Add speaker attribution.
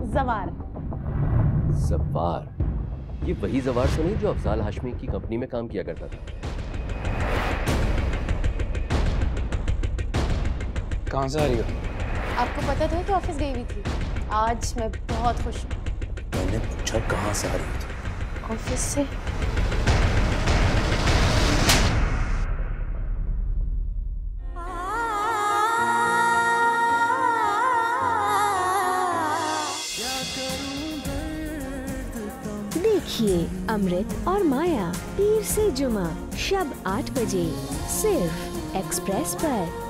Speaker 1: जवार।
Speaker 2: जवार? ये वही जवार तो नहीं जो अफजाल हाशमी की कंपनी में काम किया करता था?
Speaker 3: कहाँ से आ रही हो?
Speaker 1: आपको पता था कि ऑफिस गई हुई थी। आज मैं बहुत खुश हूँ।
Speaker 3: मैंने पूछा कहाँ से आ रही हो?
Speaker 1: ऑफिस से।
Speaker 4: देखिए अमृत और माया पीर से जुमा शब 8 बजे सिर्फ एक्सप्रेस पर।